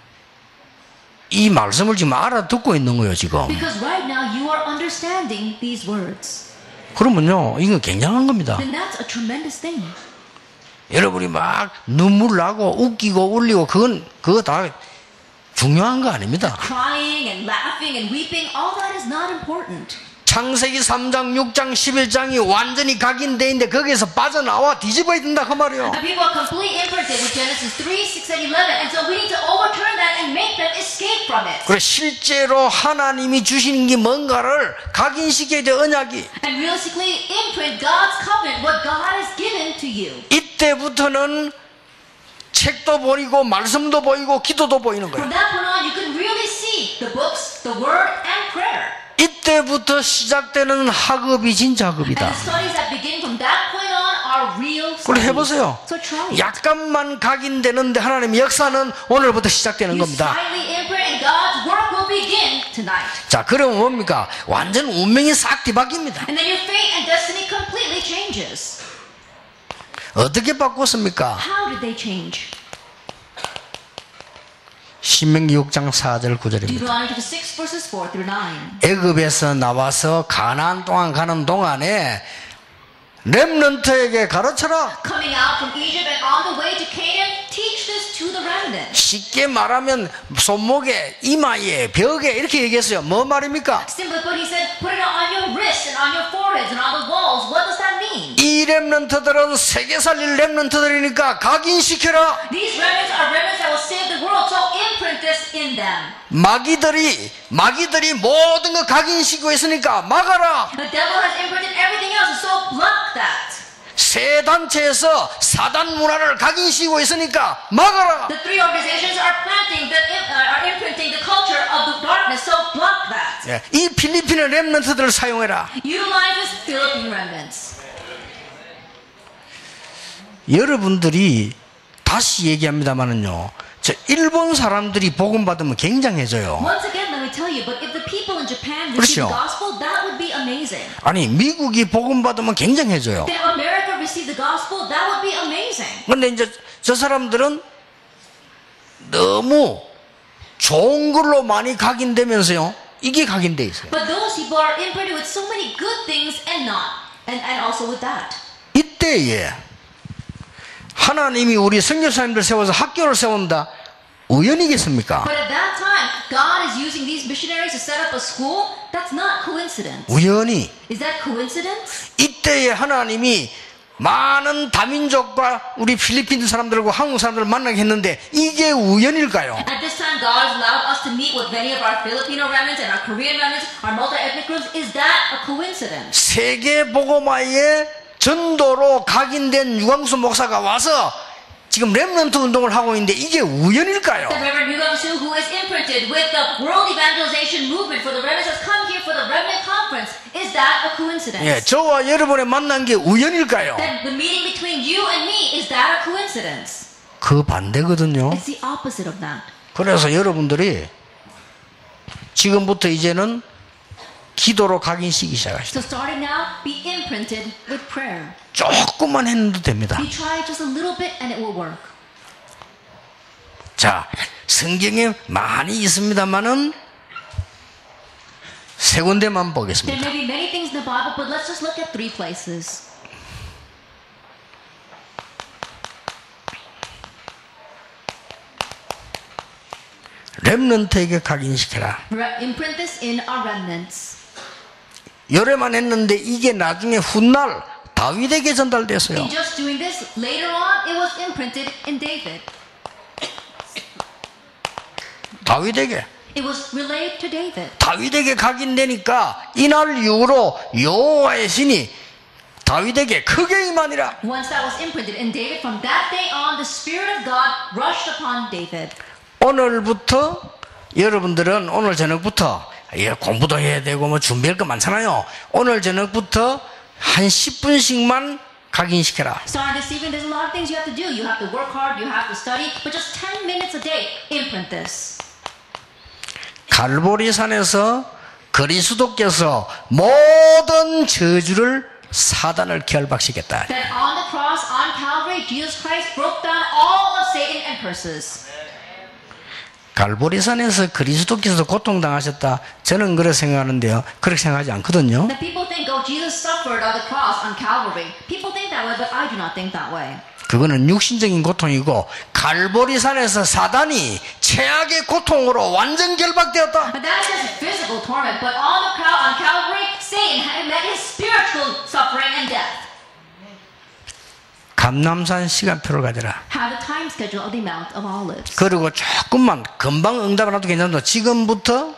이 말씀을 지금 알아듣고 있는 거예요, 지금. Because right now you are understanding these words. 그러면요, 이건 굉장한 겁니다. Then that's a tremendous thing. 여러분이 막 눈물 나고 웃기고 울리고 그건 그거 다 중요한 거 아닙니다. Crying and laughing and weeping, all that is not important. 창세기 삼 장, 육 장, 십일 장이 완전히 각인돼 있는데 거기에서 빠져나와 뒤집어야 된다 그 말이에요. And people are completely imprinted with Genesis three, six, and eleven, and so we need to overturn that and make them escape from it. 그래 실제로 하나님이 주시는 게 뭔가를 각인시켜야 돼 언약이. And realistically imprint God's covenant, what God has given to you. 이때부터는 책도 보이고 말씀도 보이고 기도도 보이는 From 거예요. that point on, you can really see the books, the word, and prayer. 이때부터 시작되는 학업이 진짜 학업이다. And the studies that begin from that point on are real 그걸 studies. 해보세요. So try it. 약간만 각인되는데 하나님의 역사는 오늘부터 시작되는 You 겁니다. slightly imprint and God's work will begin tonight. 자, 그러면 뭡니까? 완전 운명이 싹 뒤바뀝니다. And then your fate and destiny completely changes. 어떻게 바꿨습니까? How did they change? 신명기 육 장 사 절 구 절입니다. Deuteronomy chapter six verses four through nine. 애굽에서 나와서 가나안 동안 가는 동안에 렘넌트에게 가르쳐라. Coming out from Egypt and on the way to Canaan, teach this to the remnant. 쉽게 말하면 손목에, 이마에, 벽에 이렇게 얘기했어요. 뭐 말입니까? Simply put, he said, put it on your wrists and on your foreheads and on the walls. What does that mean? 이 렘넌트들은 세계 살릴 렘넌트들이니까 각인시켜라. These remnants are remnants that will save the world, so imprint this in them. 마귀들이 마귀들이 모든 거 각인시키고 있으니까 막아라. The devil has imprinted everything else, so block that. 세 단체에서 사단 문화를 각인시키고 있으니까 막아라. The three organizations are planting, the, uh, are imprinting the culture of the darkness, so block that. 예, 이 필리핀의 렘넌트들을 사용해라. Utilize this Philippine remnants. 여러분들이 다시 얘기합니다마는요. 저 일본 사람들이 복음 받으면 굉장해져요. Once again, let me tell you, but if the people in Japan receive 그렇죠. the gospel, that would be amazing. 아니 미국이 복음 받으면 굉장해져요. If America received the gospel, that would be amazing. 근데 이제 저 사람들은 너무 좋은 걸로 많이 각인되면서요. 이게 각인돼 있어요. But those people are imprinted with so many good things and not, and, and also with that. 이때에 하나님이 우리 선교사님들 세워서 학교를 세운다. 우연이겠습니까? But at that time, God is using these missionaries to set up a school. That's not coincidence. 우연히 Is that coincidence? 이때에 하나님이 많은 다민족과 우리 필리핀 사람들과 한국 사람들을 만나게 했는데 이게 우연일까요? At this time, God has allowed us to meet with many of our Filipino remnants and our Korean remnants, our multi-ethnic groups. Is that a coincidence? 세계 복음화의 전도로 각인된 유광수 목사가 와서 지금 렘넌트 운동을 하고 있는데 이게 우연일까요? The Reverend Yu Gang-soo, who is imprinted with the World Evangelization Movement for the Remnants, has come here for the Remnant Conference. Is that a coincidence? 예, 저와 여러분의 만난 게 우연일까요? That the meeting between you and me, is that a coincidence? 그 반대거든요. It's the opposite of that. 그래서 여러분들이 지금부터 이제는 기도로 각인시키기 시작하시다. So starting now, be imprinted with prayer. 조금만 했는데 됩니다. You try just a little bit and it will work. 자, 성경에 많이 있습니다만은 세 군데만 There 보겠습니다. may be many things in the Bible, but let's just look at three places. 렘넌트에게 각인시켜라. Re- Imprint this in our remnants. 요래만 했는데 이게 나중에 훗날 다윗에게 전달됐어요. In just doing this, later on, it was imprinted in David. 다윗에게 It was relayed to David. 다윗에게 각인되니까 이날 이후로 여호와의 신이 다윗에게 크게 임하니라. Once that was imprinted in David, from that day on, the Spirit of God rushed upon David. 오늘부터 여러분들은 오늘 저녁부터 예, 공부도 해야 되고 뭐 준비할 거 많잖아요. 오늘 저녁부터 한 십 분씩만 각인시켜라. Starting this evening, there's a lot of things you have to do. You have to work hard, you have to study, but just ten minutes a day, imprint this. 갈보리산에서 그리스도께서 모든 저주를 사단을 결박시켰다. That on the cross, on Calvary, Jesus Christ broke down all of Satan and curses. 갈보리산에서 그리스도께서 고통당하셨다. 저는 그렇게 생각하는데요. 그렇게 생각하지 않거든요. That people think, oh, Jesus suffered on the cross on Calvary. People think that way, but I do not think that way. 그거는 육신적인 고통이고 갈보리산에서 사단이 최악의 고통으로 완전 결박되었다. But that is just physical torment. But on the cross, on Calvary, Satan had met his spiritual suffering and death. 감남산 시간표를 가져라. Have a time schedule of the Mount of Olives. 그리고 조금만 금방 응답을 해도 괜찮다. 지금부터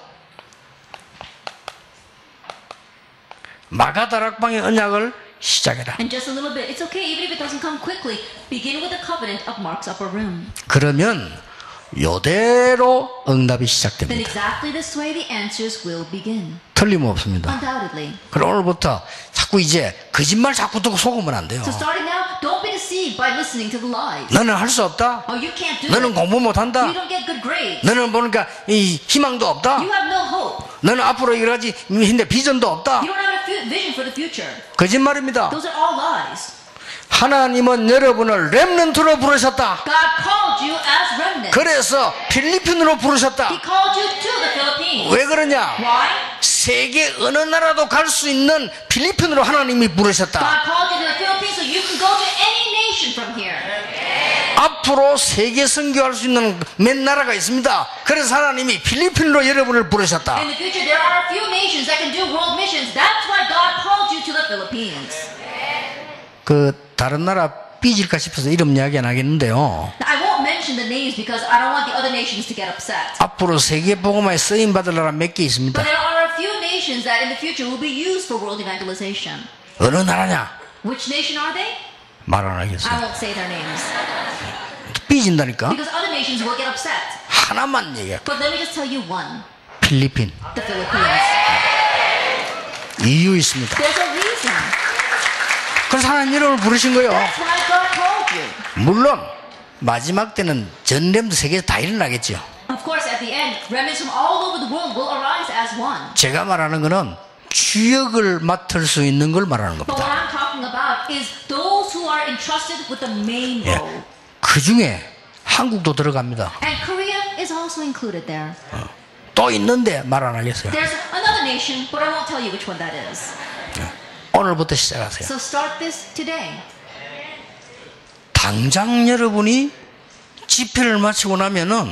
마가다락방의 언약을 시작해라. And just a little bit. It's okay even if it doesn't come quickly. Begin with the covenant of Mark's upper room. 그러면 요대로 응답이 Then 시작됩니다. exactly this way the answers will begin. 틀림없습니다. Undoubtedly. 그럼 오늘부터 자꾸 이제 거짓말 자꾸 듣고 속으면 안 돼요. So starting now, don't be deceived by listening to the lies. 너는 할 수 없다. Oh, you can't do 너는 it. 공부 못한다. You don't get good grades. 너는 보니까 이 희망도 없다. You have no hope. 너는 앞으로 이러지 근데 비전도 없다. You don't have a fu- vision for the future. 거짓말입니다. Those are all lies. 하나님은 여러분을 렘넌트로 부르셨다. God called you as remnants. 그래서 필리핀으로 He 부르셨다. called you to the Philippines. 왜 그러냐? Why? 세계 어느 나라도 갈 수 있는 필리핀으로 하나님이 부르셨다. God called you to the Philippines so you can go to any nation from here. 앞으로 세계 선교할 수 있는 몇 나라가 있습니다. 그래서 하나님이 필리핀으로 여러분을 부르셨다. In the future, there are a few nations that can do world missions. That's why God called you to the Philippines. 그 다른 나라 삐질까 싶어서 이름 이야기 안 하겠는데요. Now, I won't mention the names because I don't want the other nations to get upset. 앞으로 세계 복음화에 쓰임 받을 나라 몇 개 있습니다. But there are a few nations that in the future will be used for world evangelization. 어느 나라냐? Which nation are they? 말 안 I 하겠어요. won't say their names. 삐진다니까. Because other nations will get upset. 하나만 얘기해. But let me just tell you one. 필리핀. The Philippines. 이유 있습니다. There's a reason. 그래서 하나님 여러분을 부르신 거예요. That's why God called you. 물론 마지막 때는 전렘도 세계에서 다 일어나겠죠. Of course, at the end, remnants from all over the world will arise as one. 제가 말하는 거는 주역을 맡을 수 있는 걸 말하는 But what 겁니다. I'm talking about is those who are entrusted with the main 예. role. 그 중에 한국도 들어갑니다. And Korea is also included there. 또 있는데 말 안 하겠어요. There's another nation, but I won't tell you which one that is. 오늘부터 시작하세요. So start this today. 당장 여러분이 집회를 마치고 나면은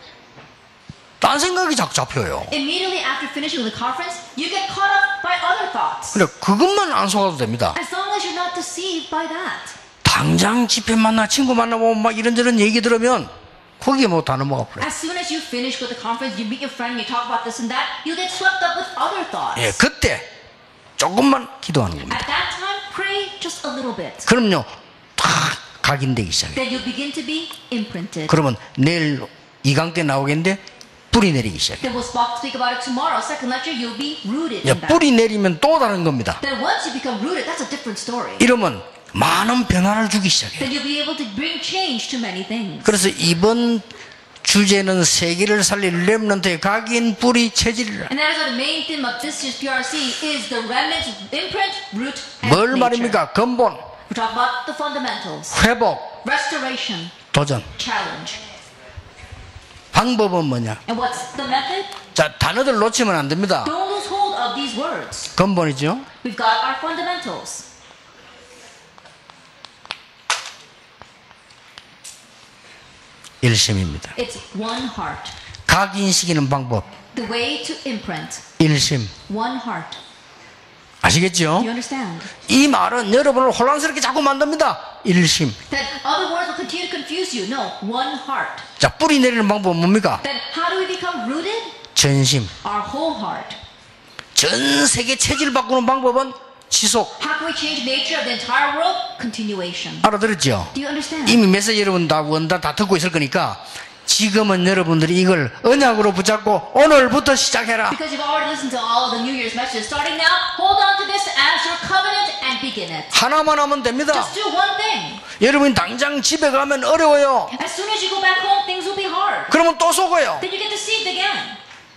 딴 생각이 자꾸 잡혀요. Immediately after finishing the conference, you get caught up by other thoughts. 근데 그것만 안 속아도 됩니다. As long as you're not deceived by that. 당장 집회 만나 친구 만나고 막 이런저런 얘기 들으면 거기에 뭐 다 넘어가 버려요. As soon as you finish with the conference, you meet your friend, you talk about this and that, you get swept up with other thoughts. 예, 그때 조금만 기도하는 겁니다. At that time, pray just a little bit. 그럼요, 다 각인되기 시작해요. then you begin to be imprinted. 그러면 내일 이 강 때 나오겠는데 뿌리 내리기 시작해요. Then we'll speak about it tomorrow. Second lecture, you'll be rooted 야, in that. 뿌리 내리면 또 다른 겁니다. Then once you become rooted, that's a different story. 이러면 많은 변화를 주기 시작해요. Then you'll be able to bring change to many things. 그래서 이번 주제는 세계를 살릴 렘넌트의 각인 뿌리 체질이라. And that is why the main theme of this year's P R C is the remnants, imprint, root, and 뭘 nature. 말입니까? 근본, We talk about the fundamentals, 회복, restoration, 도전. challenge. 방법은 뭐냐? And what's the method? 자, 단어들 놓치면 안 됩니다. Don't lose hold of these words. 근본이죠. We've got our fundamentals. 일심입니다. It's one heart. 각인시키는 방법, The way to imprint. 일심. One heart. 아시겠죠? Do you understand? 이 말은 여러분을 혼란스럽게 자꾸 만듭니다. 일심. That other words will continue to confuse you. No, one heart. 자, 뿌리 내리는 방법은 뭡니까? Then how do we become rooted? 전심. Our whole heart. 전 세계 체질 바꾸는 방법은 지속. How can we change the nature of the entire world? Continuation. 알아들었죠? Do you understand? 이미 메시지 여러분 다 원다 다 듣고 있을 거니까 지금은 여러분들이 이걸 언약으로 붙잡고 오늘부터 시작해라. Because you've already listened to all of the New Year's messages. Starting now, hold on to this as your covenant and begin it. 하나만 하면 됩니다. Just do one thing. 여러분이 당장 집에 가면 어려워요. As soon as you go back home, things will be hard. 그러면 또 속어요. Then you get deceived again.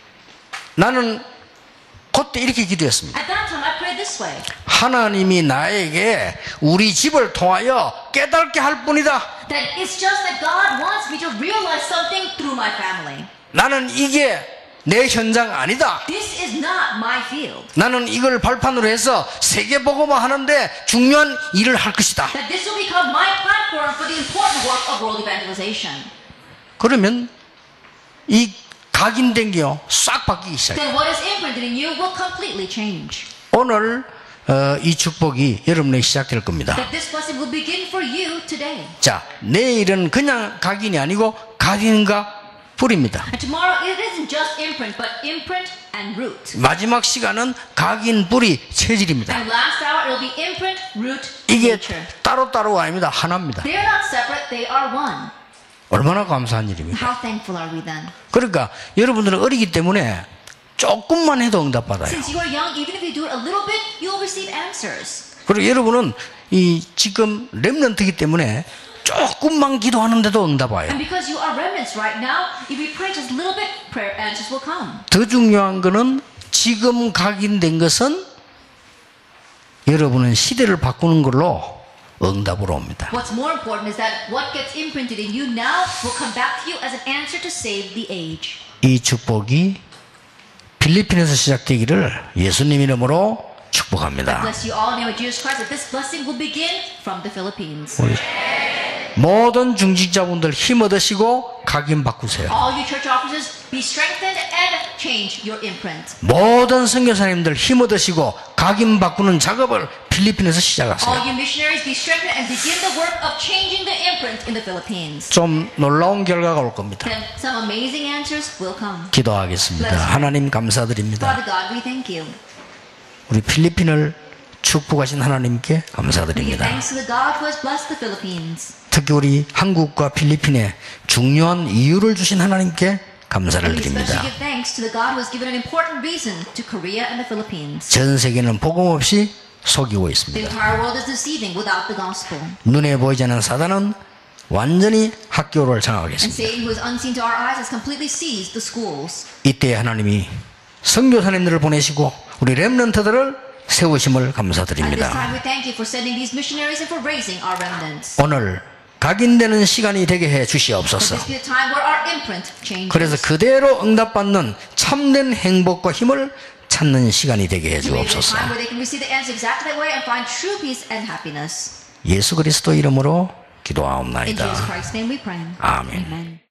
나는 그때 이렇게 기도했습니다. At that time, I prayed this way. 하나님이 나에게 우리 집을 통하여 깨닫게 할 뿐이다. That it's just that God wants me to realize something through my family. 나는 이게 내 현장 아니다. This is not my field. 나는 이걸 발판으로 해서 세계 복음화 하는데 중요한 일을 할 것이다. That this will become my platform for the important work of world evangelization. 그러면 이 각인된 게요 싹 바뀌기 시작해요. Then what is imprinted in you will completely change. 오늘 어, 이 축복이 여러분에게 시작될 겁니다. That this blessing will begin for you today. 자, 내일은 그냥 각인이 아니고 각인과 뿌리입니다. And tomorrow it isn't just imprint, but imprint and root. 마지막 시간은 각인 뿌리 체질입니다. And last hour it will be imprint, root, 이게 nature. 따로따로가 아닙니다. 하나입니다. They are not separate, they are one. 얼마나 감사한 일입니까? How thankful are we then? 그러니까 여러분들은 어리기 때문에 조금만 해도 응답받아요. Since you are young, even if you do it a little bit, you will receive answers. 그리고 여러분은 이 지금 렘넌트이기 때문에 조금만 기도하는데도 응답 와요. And because you are remnants right now, if you pray just a little bit, prayer answers will come. 더 중요한 거는 지금 각인된 것은 여러분은 시대를 바꾸는 걸로 응답으로 옵니다. What's more important is that what gets imprinted in you now will come back to you as an answer to save the age. 이 축복이 필리핀에서 시작되기를 예수님 이름으로 축복합니다. Bless you all in the name of Jesus Christ that this blessing will begin from the Philippines. 우리 모든 중직자분들 힘 얻으시고 각인 바꾸세요. All you church officers, be strengthened and change your imprint. 모든 선교사님들 힘 얻으시고 각인 바꾸는 작업을 필리핀에서 All 시작하세요. you missionaries, be strengthened and begin the work of changing the imprint in the Philippines. 좀 놀라운 결과가 올 겁니다. Then some amazing answers will come. 기도하겠습니다. 하나님 감사드립니다. Father God, we thank you. 우리 필리핀을 축복하신 하나님께 We give 감사드립니다. thanks to the God who has blessed the Philippines. 특히 우리 한국과 필리핀에 중요한 이유를 주신 하나님께 감사를 And we 드립니다. especially give thanks to the God who has given an important reason to Korea and the Philippines. 전 세계는 복음 없이 속이고 The 있습니다. entire world is deceiving without the gospel. 눈에 보이지 않는 사단은 완전히 학교를 And 장악했습니다. Satan, who is unseen to our eyes, has completely seized the schools. 이때 하나님이 선교사님들을 보내시고 우리 렘넌트들을 세우심을 At this 감사드립니다. time, we thank you for sending these missionaries and for raising our remnants. 오늘 각인되는 시간이 되게 해 Let 주시옵소서. this be a time where our imprint changes. 그래서 그대로 응답받는 참된 행복과 힘을 찾는 시간이 되게 해 May it be a 주옵소서. time where they can receive the answer exactly that way and find true peace and happiness. 예수 그리스도 이름으로 In 기도하옵나이다. Jesus Christ's name we pray. 아멘. Amen.